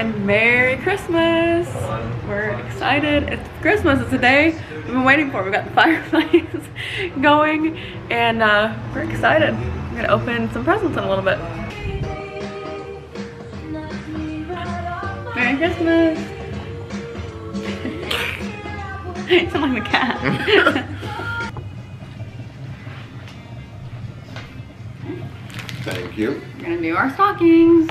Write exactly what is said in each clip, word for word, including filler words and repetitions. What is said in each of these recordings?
and Merry Christmas. We're excited. It's Christmas. It's a day we've been waiting for. We've got the fireplace going and uh, we're excited. We're gonna open some presents in a little bit. Merry Christmas. You sound like the cat. Thank you. We're gonna do our stockings.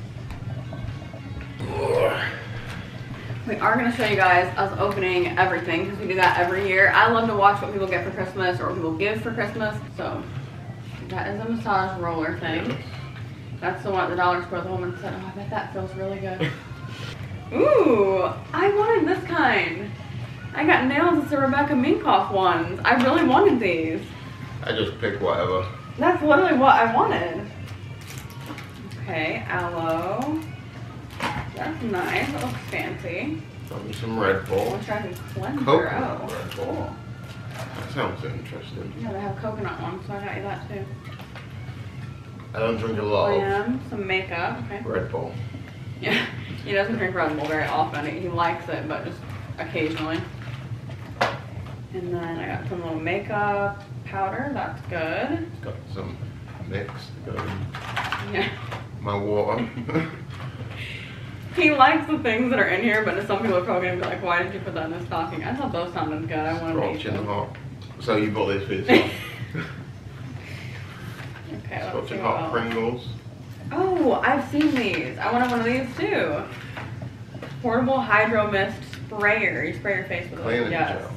We are gonna show you guys us opening everything because we do that every year. I love to watch what people get for Christmas or what people give for Christmas. So that is a massage roller thing. That's the one at the dollar store. The woman said, oh, I bet that feels really good. Ooh, I wanted this kind. I got nails. It's the Rebecca Minkoff ones. I really wanted these. I just picked whatever. That's literally what I wanted. Okay, aloe. That's nice. That looks fancy. Got me some Red Bull. I'll try to cleanser. Coconut Oh, Red Bull. cool. That sounds interesting. Yeah, they have coconut ones, so I got you that too. I don't drink a lot Glam, some makeup. Okay. of Red Bull. Yeah, he doesn't drink Red Bull very often. He likes it, but just occasionally. And then I got some little makeup powder. That's good. Got some mix to go in Yeah. my water. He likes the things that are in here, but some people are probably gonna be like, "Why did you put that in a stocking?" I thought those sounded good. I wanted to eat Scotch and them. hot. So you bought this for yourself. Okay, let's Scotch see and what hot else. Pringles. Oh, I've seen these. I wanted one of these too. Portable hydro mist sprayer. You spray your face with it. Cleaning Yes. gel.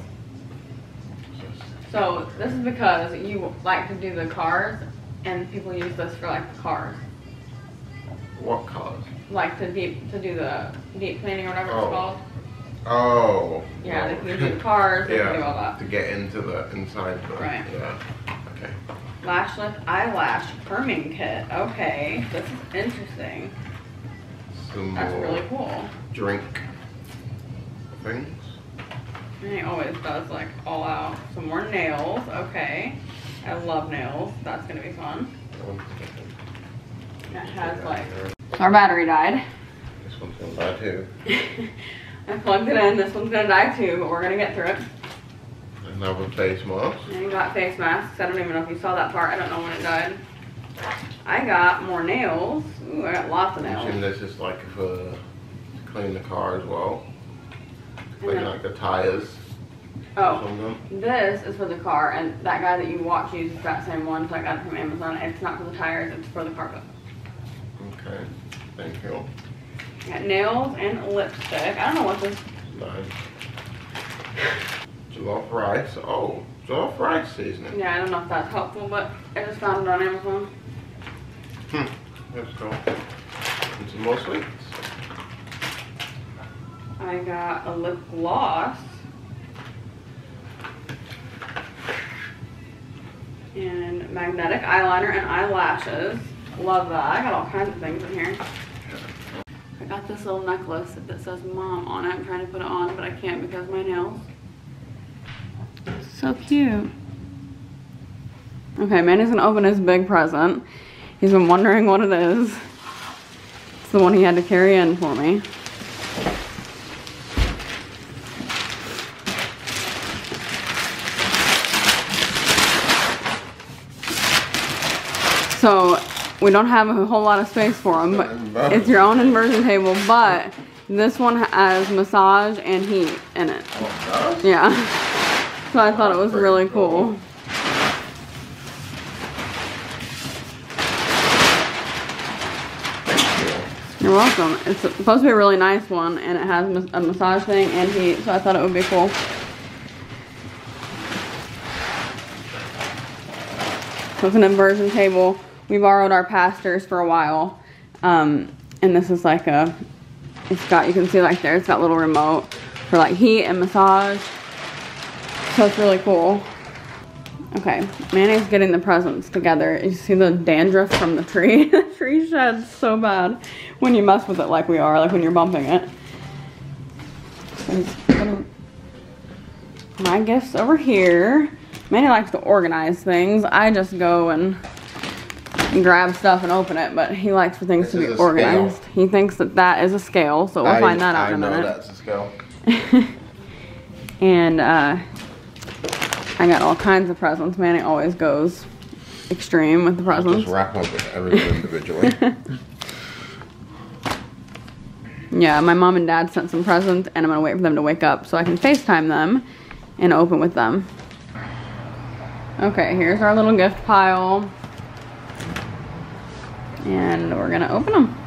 So this is because you like to do the cars, and people use this for like the cars, What cars? like to deep to do the deep cleaning or whatever Oh. it's called. Oh. Yeah, no. they can do the cars. They Yeah, can do all that. to get into the inside. The, Right. Yeah. Okay. Lash lift eyelash firming kit. Okay, this is interesting. Some That's more really cool. drink things. And he always does like all out. Some more nails. Okay, I love nails. That's gonna be fun. One second. It has like our battery died. This one's gonna die too. I plugged it in. This one's gonna die too, but we're gonna get through it. Another face mask. And you got face masks. I don't even know if you saw that part. I don't know when it died. I got more nails. Ooh, I got lots of I nails. assume this is like for to clean the car as well. And Like, then- like the tires. Oh, Some of them. this is for the car, and that guy that you watch uses that same one, so I got it from Amazon. It's not for the tires, it's for the carpet. Okay. Thank you. I got nails and lipstick. I don't know what this. Nice. Jollof rice. Oh, jollof rice seasoning. Yeah, I don't know if that's helpful, but I just found it on Amazon. Hmm. Let's go. And some more sweets. I got a lip gloss. And magnetic eyeliner and eyelashes. Love that. I got all kinds of things in here. I got this little necklace that says mom on it. I'm trying to put it on, but I can't because of my nails. So cute. Okay, Manny's gonna open his big present. He's been wondering what it is. It's the one he had to carry in for me. So we don't have a whole lot of space for them, but it's your own inversion table, but this one has massage and heat in it. Oh, Yeah. So I thought it was really cool. You're welcome. It's supposed to be a really nice one, and it has a massage thing and heat, so I thought it would be cool. So it's an inversion table. We borrowed our pastor's for a while, um, and this is like a, it's got, you can see like there, it's got a little remote for like heat and massage. So it's really cool. Okay, Manny's getting the presents together. You see the dandruff from the tree? The tree sheds so bad when you mess with it like we are, like when you're bumping it. So he's putting my gifts over here. Manny likes to organize things. I just go and grab stuff and open it, but he likes for things This to be is a organized. scale. He thinks that that is a scale, so we'll I, find that out I in a know minute. that's a scale. And uh, I got all kinds of presents. Manny always goes extreme with the presents. Just wrap up everything individually. Yeah, my mom and dad sent some presents, and I'm gonna wait for them to wake up so I can FaceTime them and open with them. Okay, here's our little gift pile. And we're gonna open them.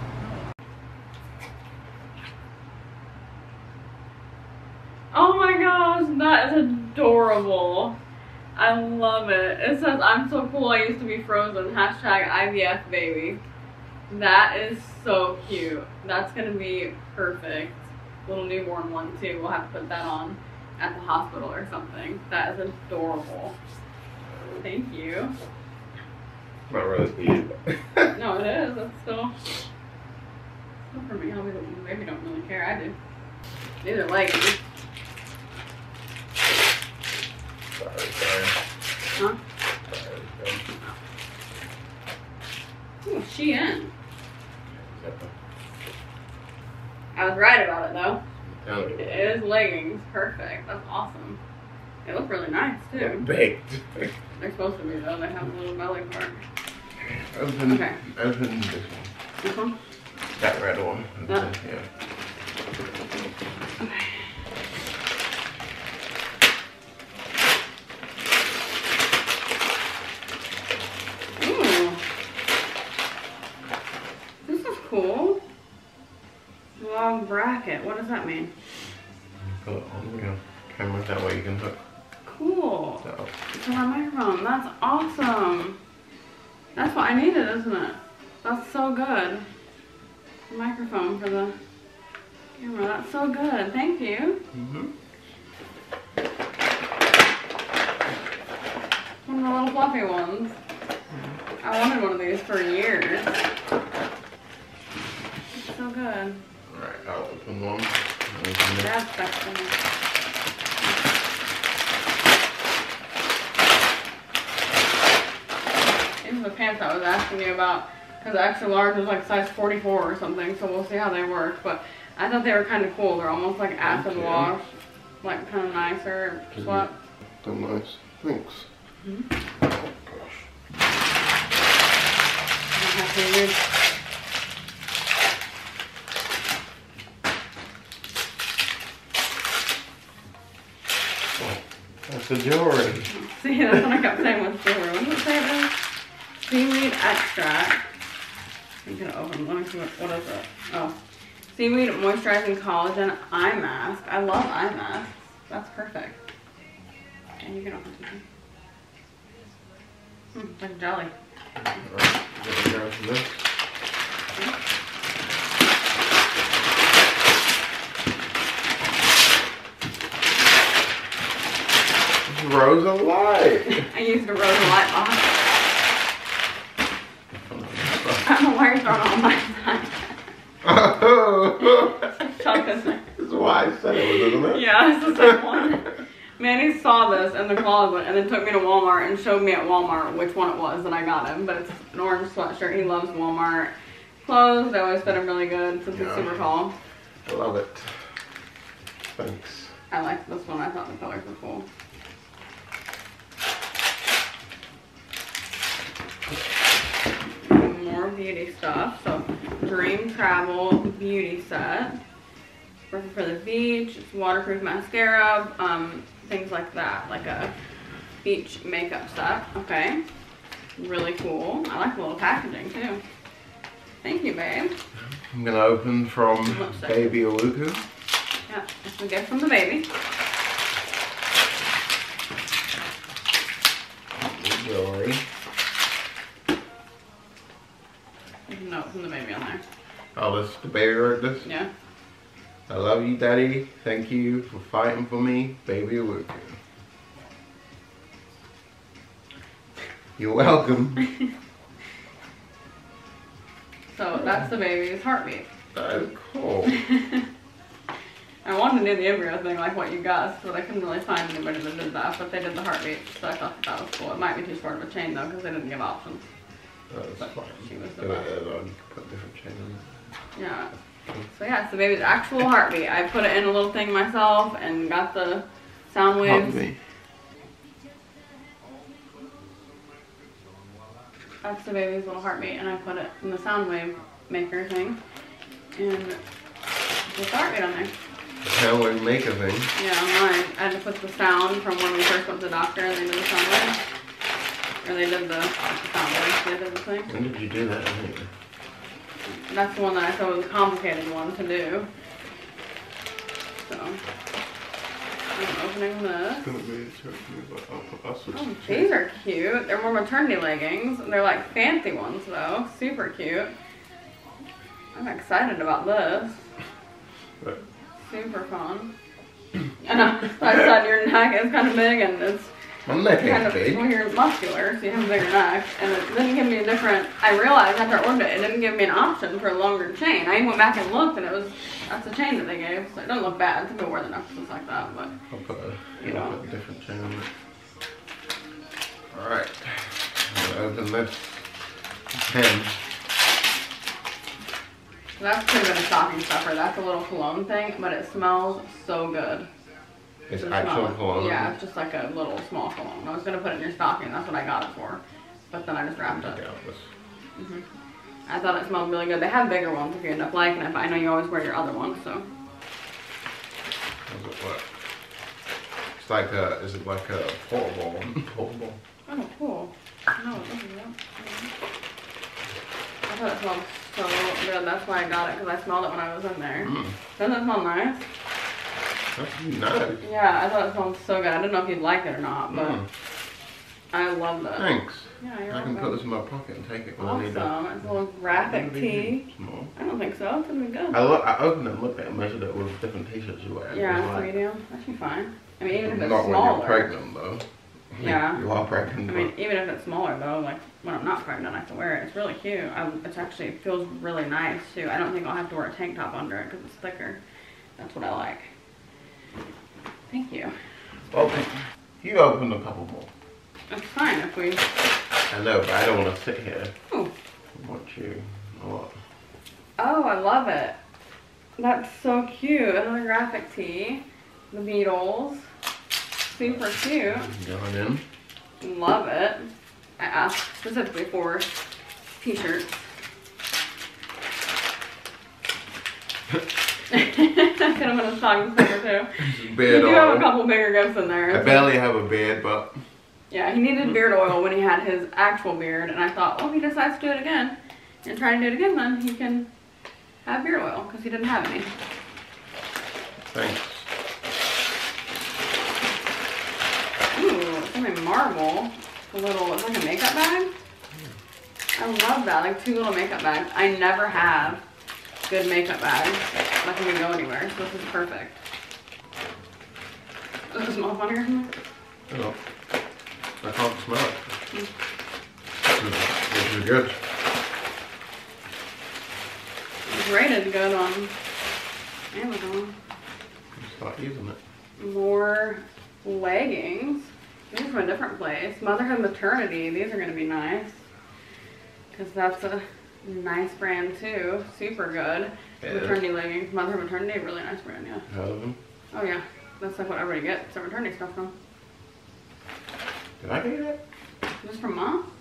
Oh my gosh, that is adorable. I love it. It says, I'm so cool, I used to be frozen. Hashtag I V F baby. That is so cute. That's gonna be perfect. Little newborn one too. We'll have to put that on at the hospital or something. That is adorable. Thank you. Not really cute. No, it is. It's still, still for me. I'll be the baby don't really care. I do. These are leggings. Sorry, sorry. Huh? Sorry, Ooh, she in. I was right about it though. sorry. It is leggings. Perfect. That's awesome. They look really nice too. Baked. They're supposed to be though. They have a little belly part. Open, Okay. open this one. This one? That red one. That? Yeah. Okay. Ooh. This is cool. Long bracket. What does that mean? Put it on your camera, that way you can hook Cool. that up. It's on my microphone. That's awesome. That's what I needed, isn't it? That's so good. The microphone for the camera. That's so good. Thank you. Mm-hmm. One of the little fluffy ones. I wanted one of these for years. It's so good. Alright, I'll open one. Open it. That's sexy. These are the pants I was asking you about, because extra large was like size forty-four or something, so we'll see how they work. But I thought they were kind of cool. They're almost like acid Okay. wash, like kind of nicer sweat. So nice. Thanks. Mm-hmm. Oh gosh. Oh, that's the jewelry. See, that's what I kept saying with jewelry. What did it say it is? Seaweed extract. I'm gonna open. Let me see what, what is it? Oh, seaweed moisturizing collagen eye mask. I love eye masks. That's perfect. And you can open it. Hmm, it's like jelly. Alright, gonna grab this. This is Rosa Light. I used a Rose Light box. I don't know why you're throwing it on my side. Oh, Chuck is there. that's why I said it was, isn't it? Yeah, it's the same one. Manny saw this in the closet and then took me to Walmart and showed me at Walmart which one it was that I got him. But it's an orange sweatshirt. He loves Walmart clothes. They always fit him really good since he's Yeah. super tall. I love it. Thanks. I liked this one. I thought the colors were cool. More beauty stuff. So, Dream Travel Beauty Set. Perfect for the beach. It's waterproof mascara. Um, things like that. Like a beach makeup set. Okay. Really cool. I like the little packaging too. Thank you, babe. I'm gonna open from Lipstick. Baby Aluku. Yeah, it's a gift from the baby. Jewelry. There's a note from the baby on there. Oh, this the baby wrote this? Yeah. I love you, Daddy. Thank you for fighting for me, Baby Aluku. You're welcome. So that's the baby's heartbeat. That is cool. I wanted to do the embryo thing like what you guessed, but I couldn't really find anybody that did that, but they did the heartbeat, so I thought that, that was cool. It might be too short of a chain though, because they didn't give options. That's fine. She was the Give best. it a on. You can put different chain on it. Yeah. So yeah, it's the baby's actual heartbeat. I put it in a little thing myself and got the sound waves. Heartbeat. That's the baby's little heartbeat, and I put it in the sound wave maker thing, and just heartbeat on there. Sound wave maker thing. Yeah, mine. I had to put the sound from when we first went to the doctor, and they did the sound wave. Or they did the sound wave. They did the thing. When did you do that? Anyway? That's the one that I thought was a complicated one to do. So, I'm opening this. It's gonna be certainly, but I'll put us with Oh, some these are cute. They're more maternity leggings. They're like fancy ones though. Super cute. I'm excited about this. Right. Super fun. I know. I said your neck is kind of big and it's My neck kind ain't of, big. well, you're muscular, so you have a bigger neck. And it didn't give me a different, I realized after I ordered it, it didn't give me an option for a longer chain. I went back and looked and it was, that's the chain that they gave. So it doesn't look bad. Some people wear the necklaces like that, but. I'll put a, You I'll know. put a different chain on it. Alright. I'm gonna open this pen. So that's pretty much a stocking stuffer. That's a little cologne thing, but it smells so good. It's The actual smell. cologne. Yeah, it's just like a little small cologne. I was gonna put it in your stocking. That's what I got it for, but then I just wrapped Check it. out this. hmm I thought it smelled really good. They have bigger ones if you end up liking it, but I know you always wear your other ones, so. How's it work? It's like a, is it like a portable? Portable. Oh, cool. No, it doesn't. I thought it smelled so good. That's why I got it, because I smelled it when I was in there. Mm. Doesn't it smell nice? That's nice. Yeah, I thought it smelled so good. I didn't know if you'd like it or not, but Mm. I love it. Thanks. Yeah, you're I can welcome. put this in my pocket and take it when I need it. Awesome. It's a little graphic tee. Small. I don't think so. It's gonna be good. I, look, I opened it and looked at it and measured it with different t-shirts you wear. Yeah, It it's was like, medium. That should be fine. I mean, even if it's not when smaller. you're pregnant though. Yeah. You are pregnant. I mean, even if it's smaller though, like when I'm not pregnant, I can wear it. It's really cute. I, it's actually, it feels really nice too. I don't think I'll have to wear a tank top under it because it's thicker. That's what I like. Thank you. Okay. You opened a couple more. That's fine if we. I know, but I don't want to sit here. Oh. I want you. What? Oh, I love it. That's so cute. Another graphic tee. The Beatles. Super cute. Going in. Love it. I asked specifically for t-shirts. That could have been a stocking stuffer too. Beard You do have a oil. couple bigger gifts in there. I barely have a beard, but Yeah, he needed beard oil when he had his actual beard, and I thought, well, if he decides to do it again and try to do it again, then he can have beard oil because he didn't have any. thanks. Ooh, it's something marble. A little, it's like a makeup bag. I love that, like two little makeup bags. I never have good makeup bags that can go anywhere, so this is perfect. Does it smell funny or something? Oh, I can't smell it. This is good. It's rated good on Amazon. Start using it. More leggings. These are from a different place. Motherhood Maternity. These are going to be nice. Because that's a nice brand too. Super good. Yeah. Maternity leggings. Motherhood Maternity. Really nice brand, yeah. Heard of them? Oh yeah. That's like what everybody gets their maternity stuff from. Did I get that? Is this from Mom?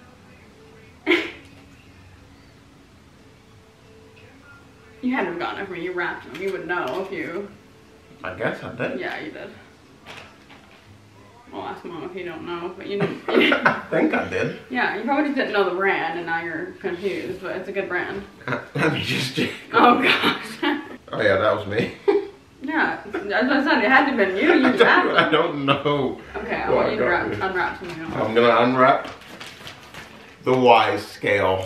You had to have gotten it from me. You wrapped them. You would know if you... I guess I did. Yeah, you did. Well, ask Mom if you don't know, but you know. I think I did. Yeah, you probably just didn't know the brand, and now you're confused, but it's a good brand. Let me just check. Oh, gosh. Oh yeah, that was me. Yeah, as I said, it had to have been you. You I, wrapped don't, I it. don't know. Okay, I what want I you to got wrap, here. unwrap something else. I'm gonna unwrap the Wise scale.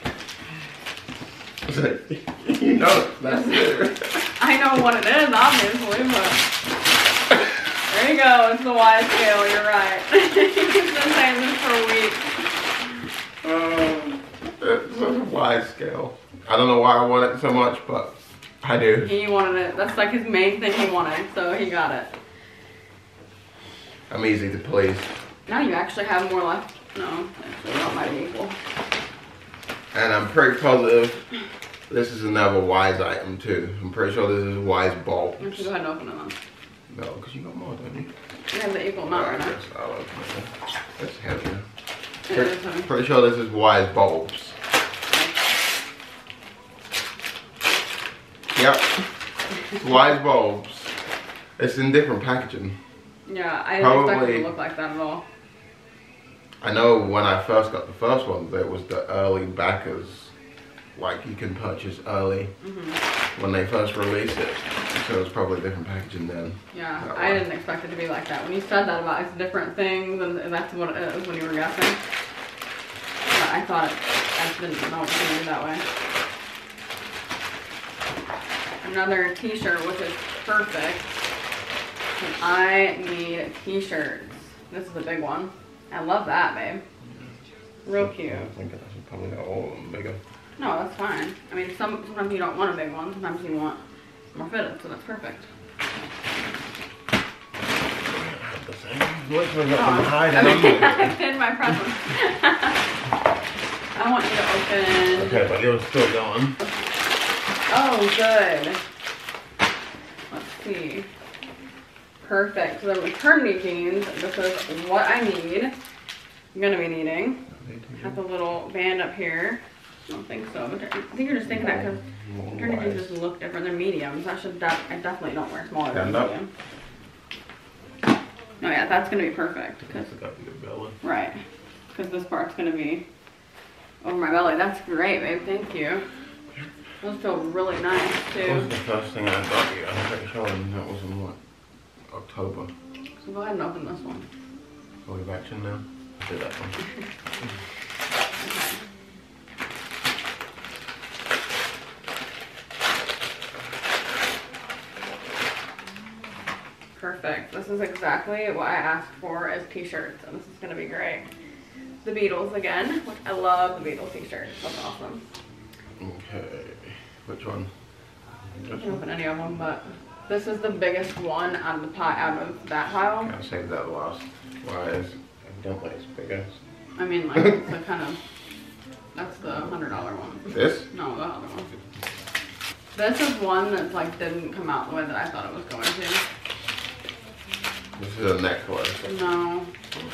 You know that's it. I know what it is, obviously, but there you go. It's the Wise scale. You're right. He's been saying this for a week. Um, it's a Wise scale. I don't know why I want it so much, but I do. He wanted it. That's like his main thing he wanted, so he got it. I'm easy to please. Now you actually have more left. No, actually, that might be equal. And I'm pretty positive this is another Wise item too. I'm pretty sure this is Wise bulbs. You should go ahead and open it then. No, because you got more, don't you? You have the equal amount right now. Yes, I'll open it. It's heavier. It Pretty, is heavy. pretty sure this is Wise bulbs. Yep. Wise bulbs. It's in different packaging. Yeah, I didn't Probably, expect it to look like that at all. I know when I first got the first one, there was the early backers. Like you can purchase early Mm-hmm. when they first released it. So it's probably different packaging then. Yeah, I didn't expect it to be like that. When you said that about it's different things, and that's what it is when you were guessing. But I thought it, I just didn't know it was going to be that way. Another t-shirt, which is perfect. And I need t-shirts. This is a big one. I love that, babe. Real cute. I think I should probably have all of them bigger. No, that's fine. I mean, some sometimes you don't want a big one. Sometimes you want more fitted, so that's perfect. Look, we've Oh, got them hiding I under. hid my present. I want you to open. Okay, but you're still going. Oh, good. Let's see. Perfect. So the maternity jeans. This is what I need. I'm gonna be needing. Have the little band up here. I don't think so. But I think you're just thinking that because maternity jeans just look different. They're mediums. I should. Def I definitely don't wear smaller than medium. No, yeah, that's gonna be perfect. Cause, right. Because this part's gonna be over my belly. That's great, babe. Thank you. Those feel really nice too. That was the first thing I got you. I'm pretty sure that was in what? October. So go ahead and open this one. Are we back to now? Do that one. Okay. Perfect. This is exactly what I asked for as t-shirts, and this is gonna be great. The Beatles again, which I love the Beatles t-shirts. That's awesome. Okay. Which one? You can open any of them, but this is the biggest one out of the pie, out of that pile. I'll save that last. Why is evidently it's bigger. I mean, like, it's the kind of, that's the hundred dollar one. This? No, the other one. This is one that like didn't come out the way that I thought it was going to. This is a necklace. No.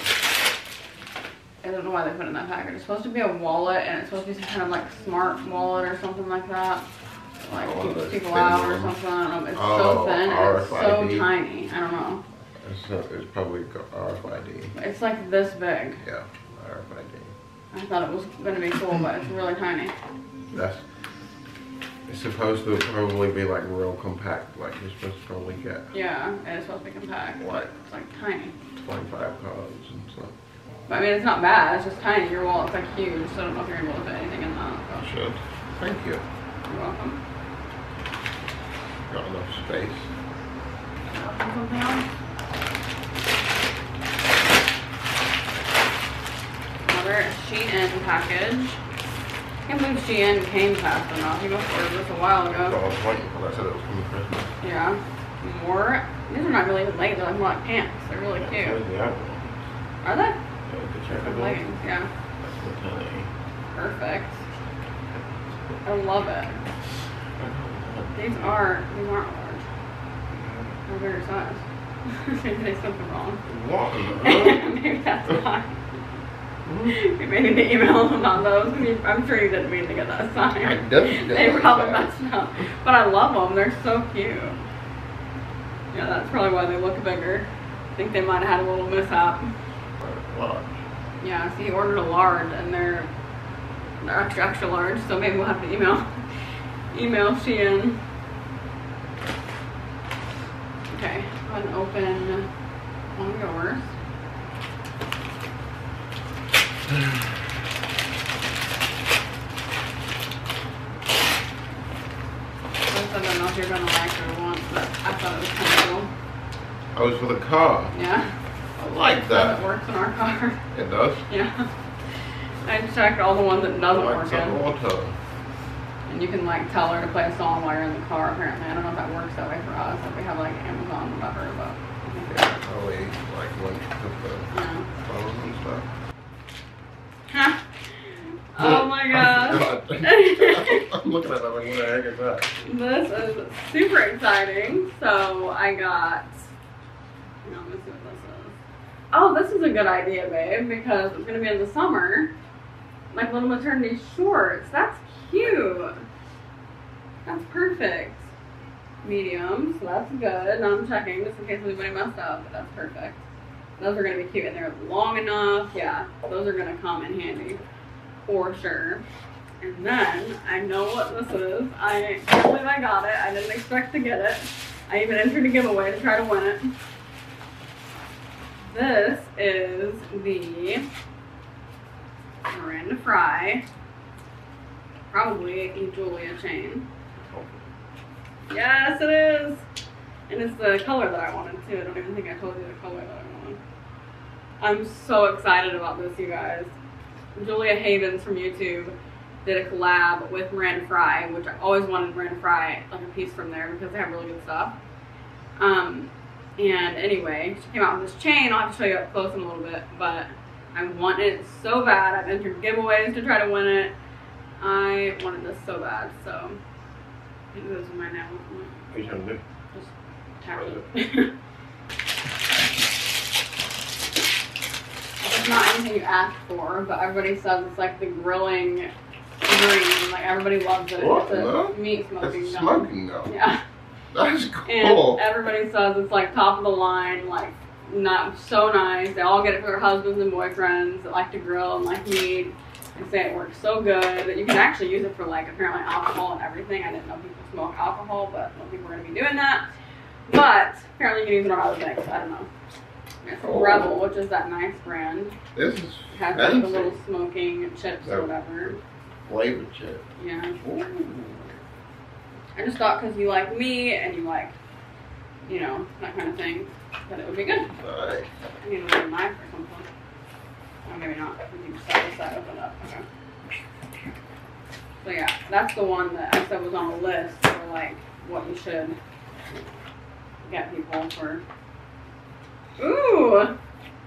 I don't know why they put it in that package. It's supposed to be a wallet, and it's supposed to be some kind of like smart wallet or something like that. Like Oh, keeps those people thin out or ones. something. I don't know. It's Oh, so thin and R it's F I so D. tiny. I don't know. It's, uh, it's probably got R F I D. It's like this big. Yeah, R F I D. I thought it was going to be cool, but it's really tiny. That's. It's supposed to probably be like real compact. Like you're supposed to probably get Yeah, and it's supposed to be compact. What? It's like tiny. twenty-five cards and stuff. But I mean, it's not bad. It's just tiny. Your wallet's like huge, so I don't know if you're able to fit anything in that. I should. Thank you. You're welcome. Got enough space. Open something else. Another Shein package. I can't believe Shein came fast enough. You must ordered this a while Well, I ago. was waiting for that. I said it was coming Christmas. Yeah. More. These are not really even leggings. They're like more like pants. They're really cute. Where's the other one? Are they? Yeah, the They're checkered one. leggings. Yeah. That's the tiny. Perfect. I love it. These are. These aren't large. They're bigger size. Maybe they something wrong. What in the hell? Maybe that's why. You may need to email them on those. I'm sure you didn't mean to get that sign. I didn't. They probably messed up. But I love them. They're so cute. Yeah, that's probably why they look bigger. I think they might have had a little mishap. Large. Yeah, so he ordered a large and they're, they're extra, extra large. So maybe we'll have to email, email Shein. Okay, go ahead and open one of yours. I don't know if you're gonna like it or want, but I thought it was kind of cool. Oh, it's for the car. Yeah. I like So that. it works in our car. It does. Yeah. I checked all the ones that doesn't like work some in. auto. And you can like tell her to play a song while you're in the car apparently. I don't know if that works that way for us, if we have like Amazon or whatever, but I think Yeah, probably like when you put the yeah. phones and stuff. Oh my gosh. excited. I'm looking at that like, what the heck is that? This is super exciting. So I got, you know, let me see what this is. Oh, this is a good idea, babe, because it's gonna be in the summer. Like little maternity shorts. That's cute. That's perfect. Medium, so that's good. Now I'm checking just in case anybody messed up, but that's perfect. Those are gonna be cute and they're long enough. Yeah, those are gonna come in handy for sure. And then I know what this is. I can't believe I got it. I didn't expect to get it. I even entered a giveaway to try to win it. This is the Miranda Fry, probably a Julia chain. Yes, it is. And it's the color that I wanted too. I don't even think I told you the color that I wanted. I'm so excited about this, you guys. Julia Havens from YouTube did a collab with Miranda Fry, which I always wanted Miranda Fry, like a piece from there because they have really good stuff. Um, and anyway, she came out with this chain. I'll have to show you up close in a little bit, but I want it so bad. I've entered giveaways to try to win it. I wanted this so bad, so I think this is mine now. What are you trying to do? Just tap it. It's not anything you asked for, but everybody says it's like the grilling green. Like everybody loves it. What? It's a No? meat smoking It's gun. smoking gun. Yeah. That's cool. And everybody says it's like top of the line, like not so nice. They all get it for their husbands and boyfriends that like to grill and like meat. They say it works so good that you can actually use it for like apparently alcohol and everything. I didn't know people smoke alcohol, but I don't think we're gonna be doing that. But apparently you can use it on other things. I don't know. It's Oh. Rebel, which is that nice brand. This is It has like fancy. the little smoking chips or That- whatever. Flavor chip. Yeah. Ooh. I just thought because you like me and you like, you know, that kind of thing, that it would be good. Nice. I need a little knife or something. Oh, maybe not. We can just set this side open up. Okay. So yeah, that's the one that I said was on the list for like what you should get people for. Ooh!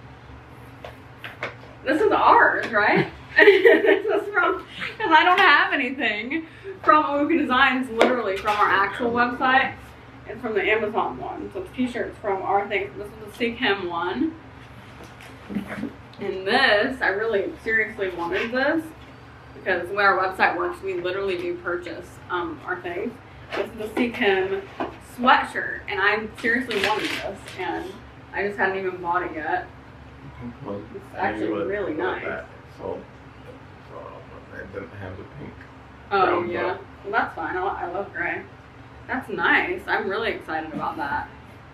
This is ours, right? This is from, because I don't have anything from Omuka Designs, literally from our actual website. It's from the Amazon one. So it's t-shirts from our thing. This is the Seek Him one. And this, I really seriously wanted this because the way our website works, we literally do purchase um, our things. This is the Seek Him sweatshirt, and I seriously wanted this, and I just hadn't even bought it yet. It's actually really nice. That. So, so it doesn't have the pink. Oh brown yeah, belt. well that's fine. I, lo- I love gray. That's nice. I'm really excited about that.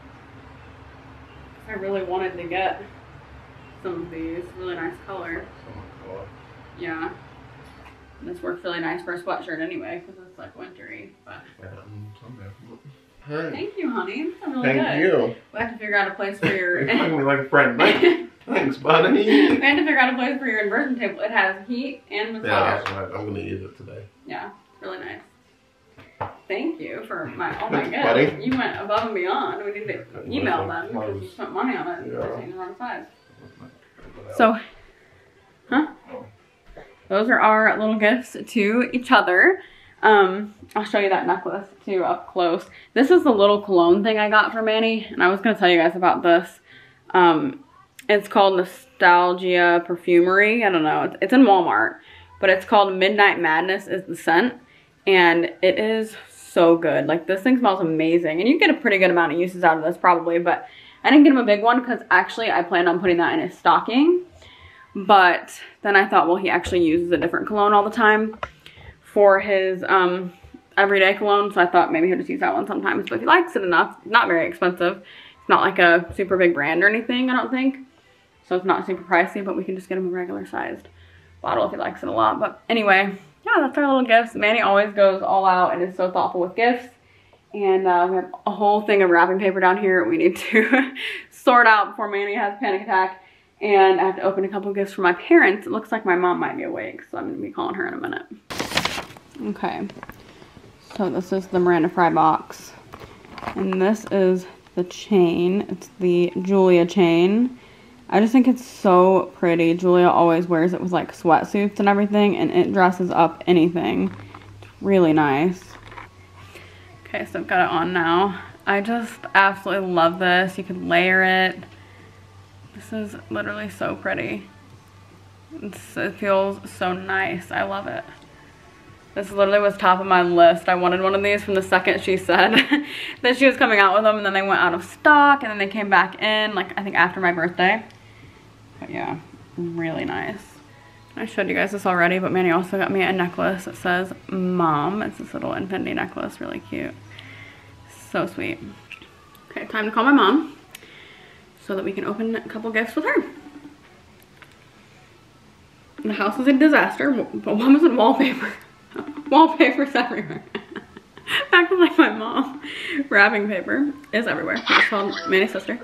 I really wanted to get some of these. Really nice color. So much Yeah. This works really nice for a sweatshirt anyway, because it's like wintry. But color. Hey. thank you, honey. That's really Thank good. you. We have to figure out a place for your. You're talking to me like a friend. Thanks, Thanks buddy. We have to figure out a place for your inversion table. It has heat and massage. Yeah, that's right. I'm gonna use it today. Yeah, really nice. Thank you for my, oh my Thanks, buddy. goodness. You went above and beyond. We need to email them because you spent money on it and Yeah. they're saying the wrong size. So, huh? Those are our little gifts to each other. Um, I'll show you that necklace too up close. This is the little cologne thing I got from Annie, and I was going to tell you guys about this. Um, it's called Nostalgia Perfumery. I don't know. It's, it's in Walmart, but it's called Midnight Madness is the scent, and it is so good. Like, this thing smells amazing, and you get a pretty good amount of uses out of this probably, but I didn't get him a big one because actually I planned on putting that in his stocking. But then I thought, well, he actually uses a different cologne all the time for his um, everyday cologne. So I thought maybe he'll just use that one sometimes. But if he likes it enough, it's not very expensive. It's not like a super big brand or anything, I don't think. So it's not super pricey, but we can just get him a regular sized bottle if he likes it a lot. But anyway, yeah, that's our little gifts. Manny always goes all out and is so thoughtful with gifts. And uh, we have a whole thing of wrapping paper down here we need to sort out before Manny has a panic attack. And I have to open a couple gifts for my parents. It looks like my mom might be awake, so I'm going to be calling her in a minute. Okay, so this is the Miranda Fry box. And this is the chain. It's the Julia chain. I just think it's so pretty. Julia always wears it with like sweatsuits and everything, and it dresses up anything. It's really nice. Okay, so I've got it on now. I just absolutely love this. You could layer it. This is literally so pretty. It's, it feels so nice. I love it. This literally was top of my list. I wanted one of these from the second she said that she was coming out with them, and then they went out of stock, and then they came back in, like, I think after my birthday. But yeah, really nice. I showed you guys this already, but Manny also got me a necklace that says Mom. It's this little infinity necklace, really cute. So sweet. Okay, time to call my mom so that we can open a couple gifts with her. The house is a disaster, but one was in wallpaper. Wallpaper's everywhere. Acting like my mom. Wrapping paper is everywhere. It's called Manny's sister.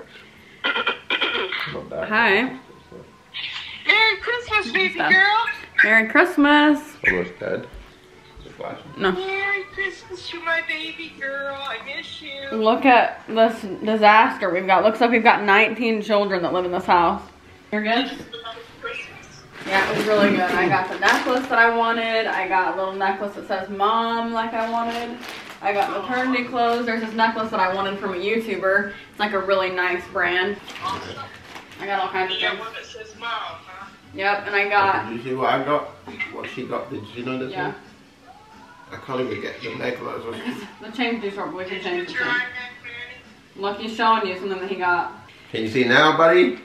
Hi. Merry Christmas, baby girl. Merry Christmas. Almost dead. Is it flashing? No. Merry Christmas to my baby girl. I miss you. Look at this disaster we've got. Looks like we've got nineteen children that live in this house. You're good? Yeah, it was really good. I got the necklace that I wanted. I got a little necklace that says Mom like I wanted. I got maternity clothes. There's this necklace that I wanted from a YouTuber. It's like a really nice brand. I got all kinds of Yeah, things. one that says Mom, huh? Yep, and I got... Did you see what I got? What she got? Did you know this Yeah. one? I can't even get the necklace. The change too short, but we can change the Did you thing. try that, Manny? Look, he's showing you something that he got. Can you see now, buddy?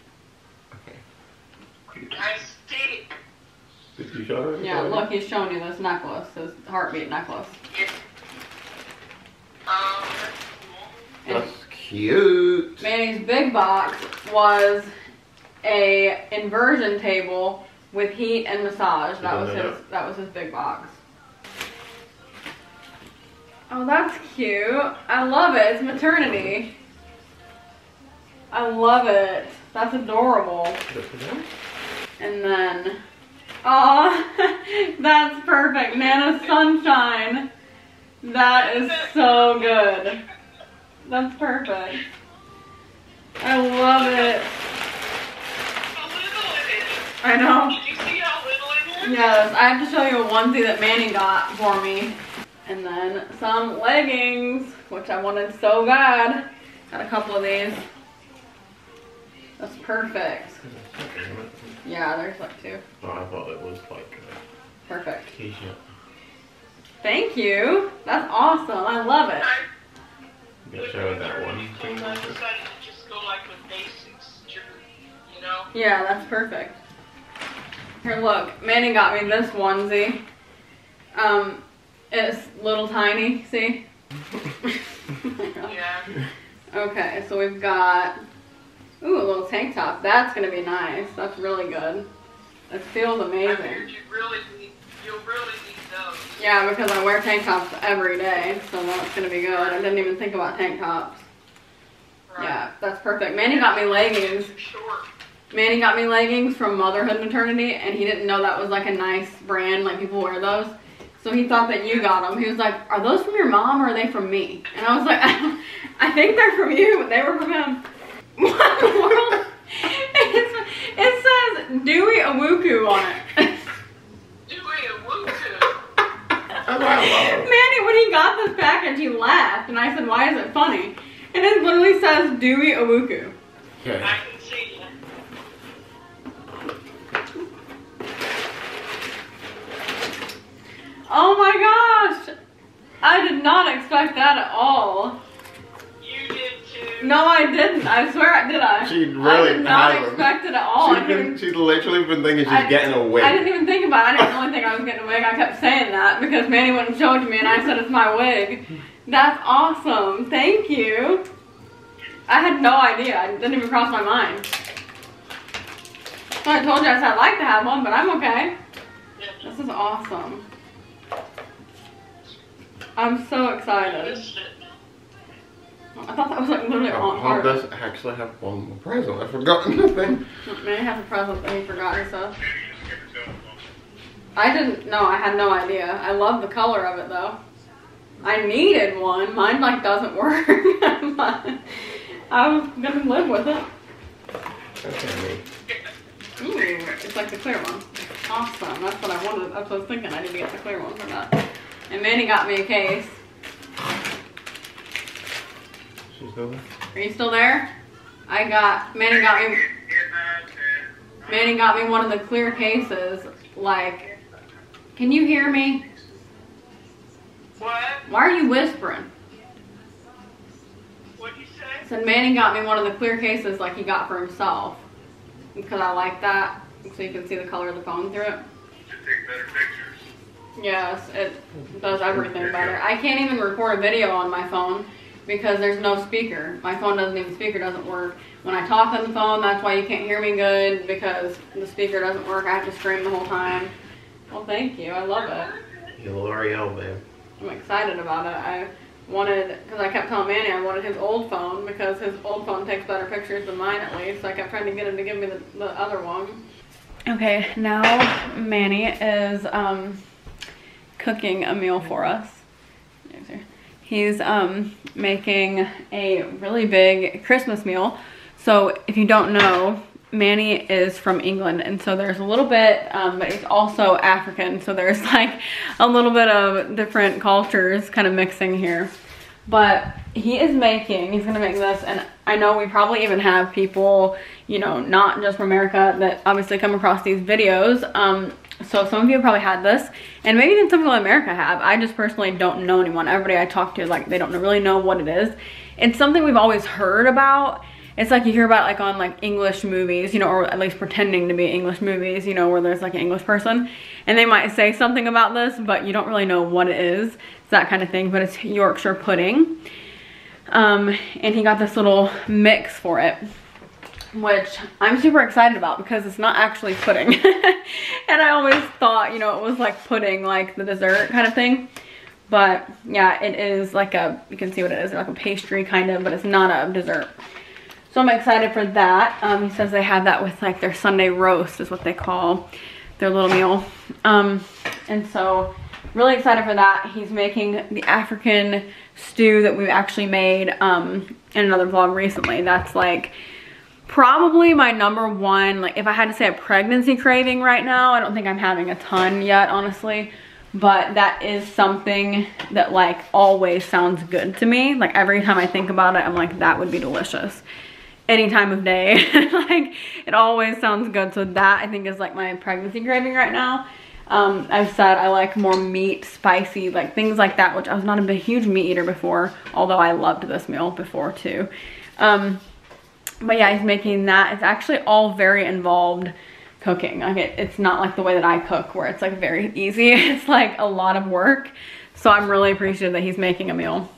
Okay. I see. Did you show her? Yeah, look, he's showing you this necklace, this heartbeat necklace. Yeah. Um, And That's cute. Manny's big box was a inversion table with heat and massage. That was his. That was his big box. Oh, that's cute. I love it. It's maternity. I love it. That's adorable. And then, oh, that's perfect. Nana's Sunshine. That is so good. That's perfect. I love it. how little it is. I know. Did you see how little it is? Yes, I have to show you a onesie that Manny got for me. And then some leggings, which I wanted so bad. Got a couple of these. That's perfect. Yeah, there's like two. Oh, I thought it was like a Perfect. t-shirt. Thank you. That's awesome. I love it. I You gotta show her that one. I decided to just go like with basics, you know? Yeah, that's perfect. Here, look. Manny got me this onesie. Um, it's little tiny. See? Yeah. Okay, so we've got, ooh, a little tank top. That's gonna be nice. That's really good. It feels I amazing. figured you really need, you'll really need those. Yeah, because I wear tank tops every day, so that's gonna be good. I didn't even think about tank tops. Right. Yeah, that's perfect. Manny got me leggings. Short. Manny got me leggings from Motherhood Maternity, and he didn't know that was like a nice brand, like people wear those. So he thought that you got them. He was like, are those from your mom or are they from me? And I was like, I think they're from you, but they were from him. What in the world? It's, it says Dewey Awuku on it. Dewey Awuku. Oh, wow. Manny, when he got this package, he laughed, and I said, why is it funny? And it literally says Dewey Awuku. Okay. I can see you. Oh my gosh! I did not expect that at all. You did too. No, I didn't. I swear, I did I? She really I did not hasn't. expect it at all. I She's, didn't been, even, she's literally been thinking she's I- getting a wig. I didn't even think about it. I didn't really think I was getting a wig. I kept saying that because Manny wouldn't show it to me, and I said it's my wig. That's awesome. Thank you. I had no idea. It didn't even cross my mind. So I told you I said I'd like to have one, but I'm okay. This is awesome. I'm so excited. I thought that was like literally on Oh, part. does actually have one more present. I've forgotten the thing. Manny has a present that he forgot he said. I didn't know. I had no idea. I love the color of it though. I needed one. Mine like doesn't work. But I was gonna live with it. Okay. Ooh, it's like the clear one. Awesome. That's what I wanted. That's what I was thinking. I need to get the clear one for that. And Manny got me a case. She's still there? Are you still there? I got, Manny got me, Manny got me one of the clear cases. Like, can you hear me? What? Why are you whispering? What'd you say? I said Manny got me one of the clear cases like he got for himself. Because I like that. So you can see the color of the phone through it. To take better pictures. Yes, it does everything better. I can't even record a video on my phone because there's no speaker. My phone doesn't even, speaker doesn't work. When I talk on the phone, that's why you can't hear me good, because the speaker doesn't work. I have to scream the whole time. Well, thank you. I love it. You're L'Oreal, man. I'm excited about it. I wanted, because I kept telling Manny I wanted his old phone because his old phone takes better pictures than mine at least. So I kept trying to get him to give me the, the other one. Okay, now Manny is um, cooking a meal for us. He's um, making a really big Christmas meal. So if you don't know, Manny is from England, and so there's a little bit, um, but he's also African, so there's like a little bit of different cultures kind of mixing here. But he is making, he's gonna make this, and I know we probably even have people, you know, not just from America that obviously come across these videos. Um, so some of you have probably had this, and maybe even some people in America have. I just personally don't know anyone. Everybody I talk to, like, they don't really know what it is. It's something we've always heard about. It's like you hear about like on like English movies, you know, or at least pretending to be English movies, you know, where there's like an English person and they might say something about this, but you don't really know what it is. It's that kind of thing, but it's Yorkshire pudding. Um, and he got this little mix for it, which I'm super excited about because it's not actually pudding. And I always thought, you know, it was like pudding, like the dessert kind of thing. But yeah, it is like a, you can see what it is, like a pastry kind of, but it's not a dessert. So I'm excited for that. Um, he says they have that with like their Sunday roast is what they call their little meal. Um, and so really excited for that. He's making the African stew that we've actually made um, in another vlog recently. That's like probably my number one, like if I had to say a pregnancy craving right now, I don't think I'm having a ton yet, honestly. But that is something that like always sounds good to me. Like every time I think about it, I'm like, that would be delicious. Any time of day. Like it always sounds good. So that I think is like my pregnancy craving right now. um I've said I like more meat, spicy, like things like that, which I was not a big, huge meat eater before, although I loved this meal before too. Um but yeah, he's making that. It's actually all very involved cooking. Like it, it's not like the way that I cook where it's like very easy. It's like a lot of work. So I'm really appreciative that he's making a meal.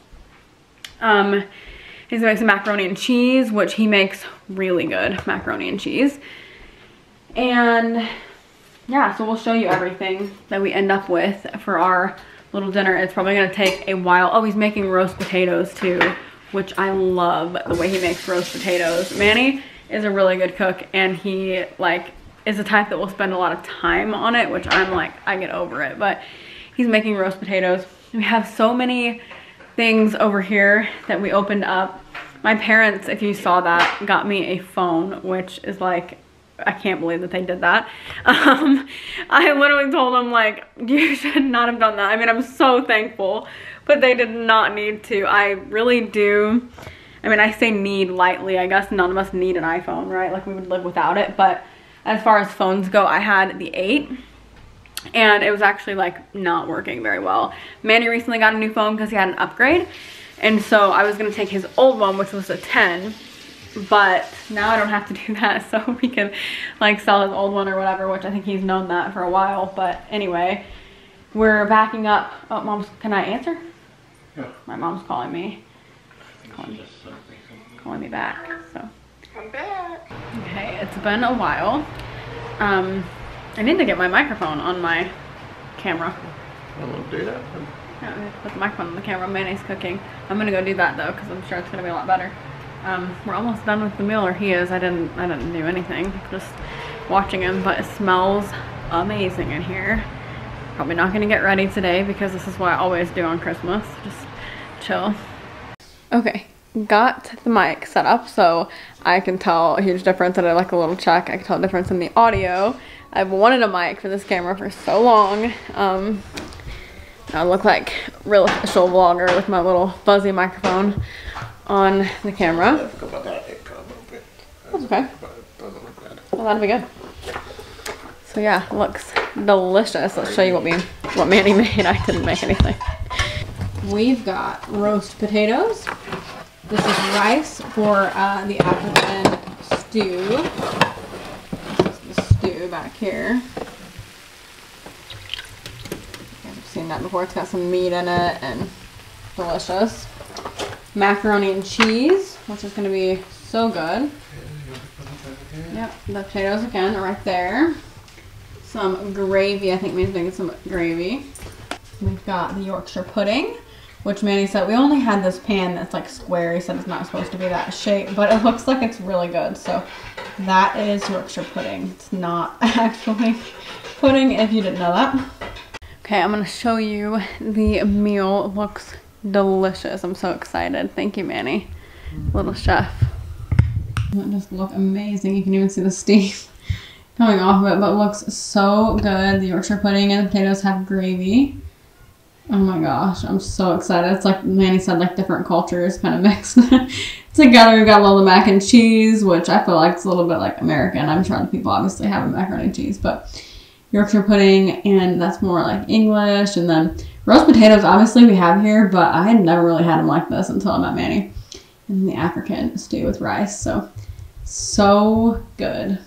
um He's gonna make some macaroni and cheese, which he makes really good macaroni and cheese. And yeah, so we'll show you everything that we end up with for our little dinner. It's probably gonna take a while. Oh, he's making roast potatoes too, which I love the way he makes roast potatoes. Manny is a really good cook, and he like is the type that will spend a lot of time on it, which I'm like, I get over it. But he's making roast potatoes. We have so many things over here that we opened up. My parents, if you saw that, got me a phone, which is like, I can't believe that they did that. Um, I literally told them like, you should not have done that. I mean, I'm so thankful, but they did not need to. I really do. I mean, I say need lightly. I guess none of us need an iPhone, right? Like we would live without it. But as far as phones go, I had the eight. And it was actually like not working very well. Manny recently got a new phone because he had an upgrade. And so I was gonna take his old one, which was a ten, but now I don't have to do that. So we can like sell his old one or whatever, which I think he's known that for a while. But anyway, we're backing up. Oh, mom's, can I answer? Yeah. My mom's calling me. Calling me, calling me back, so. I'm back. Okay, it's been a while. Um, I need to get my microphone on my camera. I'm gonna do that. Yeah, put the microphone on the camera. Manny's cooking. I'm gonna go do that though, because I'm sure it's gonna be a lot better. Um, we're almost done with the meal, or he is. I didn't. I didn't do anything. Just watching him, but it smells amazing in here. Probably not gonna get ready today because this is what I always do on Christmas. Just chill. Okay, got the mic set up so I can tell a huge difference. I did like a little check. I can tell a difference in the audio. I've wanted a mic for this camera for so long. Um, I look like a real official vlogger with my little fuzzy microphone on the camera. That's okay. Well, that'll be good. So yeah, it looks delicious. Let's show you what we, what Manny made. I didn't make anything. We've got roast potatoes. This is rice for uh, the African stew. This is the stew back here. I've seen that before. It's got some meat in it and delicious. Macaroni and cheese, which is going to be so good. Yep, the potatoes again are right there. Some gravy. I think Manny's making some gravy. We've got the Yorkshire pudding, which Manny said we only had this pan that's like square. He said it's not supposed to be that shape, but it looks like it's really good. So that is Yorkshire pudding. It's not actually pudding if you didn't know that. Okay, I'm gonna show you the meal. It looks delicious. I'm so excited. Thank you, Manny. Little chef. It just look amazing. You can even see the steam coming off of it, but it looks so good. The Yorkshire pudding and the potatoes have gravy. Oh my gosh, I'm so excited. It's like Manny said, like different cultures kind of mixed together. We've got a little mac and cheese, which I feel like it's a little bit like American. I'm sure the people obviously have a macaroni and cheese, but Yorkshire pudding, and that's more like English. And then roast potatoes, obviously we have here, but I had never really had them like this until I met Manny. And the African stew with rice, so, so good.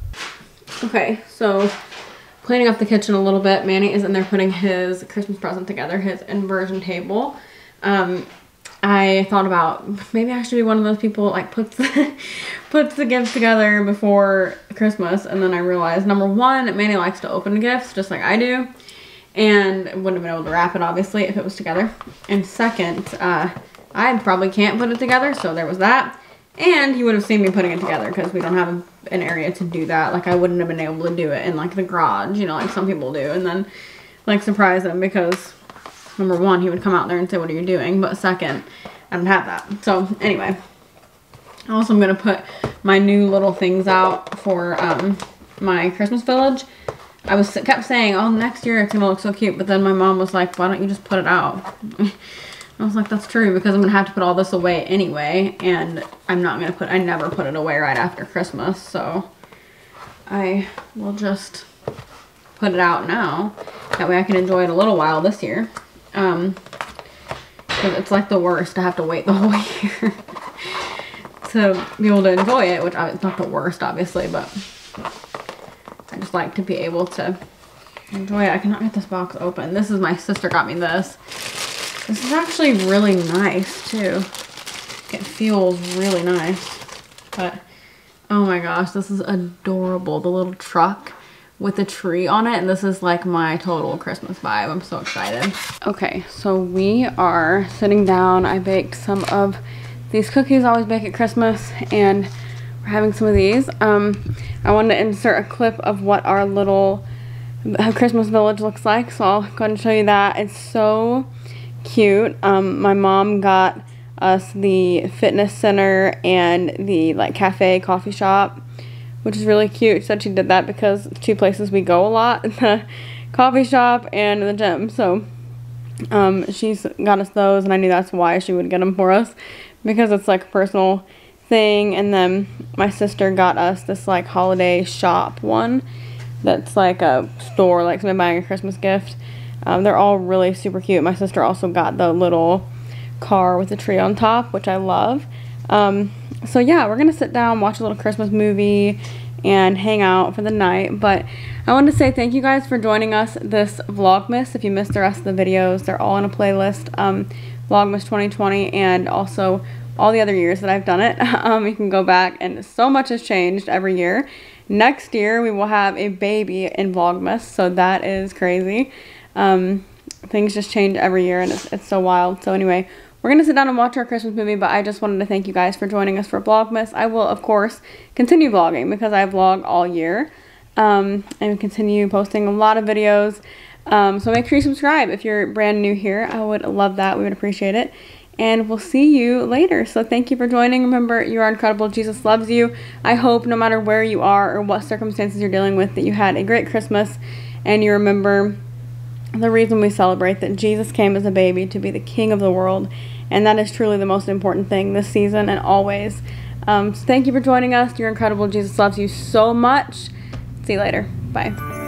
Okay, so cleaning up the kitchen a little bit. Manny is in there putting his Christmas present together, his inversion table. Um, I thought about maybe I should be one of those people that like puts the, puts the gifts together before Christmas, and then I realized, number one, Manny likes to open gifts just like I do, and wouldn't have been able to wrap it obviously if it was together. And second, uh, I probably can't put it together, so there was that. And he would have seen me putting it together because we don't have an area to do that. Like, I wouldn't have been able to do it in, like, the garage, you know, like some people do. And then, like, surprise him because, number one, he would come out there and say, what are you doing? But second, I don't have that. So, anyway. Also, I'm going to put my new little things out for um, my Christmas village. I was kept saying, oh, next year it's going to look so cute. But then my mom was like, why don't you just put it out? I was like, that's true, because I'm going to have to put all this away anyway, and I'm not going to put, I never put it away right after Christmas, so I will just put it out now. That way I can enjoy it a little while this year. Um, because it's like the worst to have to wait the whole year to be able to enjoy it, which it's not the worst, obviously, but I just like to be able to enjoy it. I cannot get this box open. This is, my sister got me this. This is actually really nice, too. It feels really nice. But, oh my gosh, this is adorable. The little truck with a tree on it. And this is like my total Christmas vibe. I'm so excited. Okay, so we are sitting down. I baked some of these cookies I always bake at Christmas. And we're having some of these. Um, I wanted to insert a clip of what our little Christmas village looks like. So I'll go ahead and show you that. It's so cute. Um, my mom got us the fitness center and the like cafe coffee shop, which is really cute. She said she did that because it's two places we go a lot, the coffee shop and the gym. So um, she's got us those, and I knew that's why she would get them for us, because it's like a personal thing. And then my sister got us this like holiday shop one that's like a store, like somebody buying a Christmas gift. Um, they're all really super cute. My sister also got the little car with the tree on top, which I love. Um, so yeah, we're going to sit down, watch a little Christmas movie, and hang out for the night. But I wanted to say thank you guys for joining us this Vlogmas. If you missed the rest of the videos, they're all in a playlist. Um, Vlogmas twenty twenty, and also all the other years that I've done it. Um, you can go back, and so much has changed every year. Next year, we will have a baby in Vlogmas, so that is crazy. Um, things just change every year, and it's, it's so wild. So anyway, we're going to sit down and watch our Christmas movie, but I just wanted to thank you guys for joining us for Vlogmas. I will, of course, continue vlogging because I vlog all year, um, and continue posting a lot of videos. Um, so make sure you subscribe if you're brand new here. I would love that. We would appreciate it. and we'll see you later. So thank you for joining. Remember, you are incredible. Jesus loves you. I hope no matter where you are or what circumstances you're dealing with, that you had a great Christmas, and you remember the reason we celebrate, that Jesus came as a baby to be the King of the world, and that is truly the most important thing this season and always. Um, so thank you for joining us. You're incredible. Jesus loves you so much. See you later. Bye.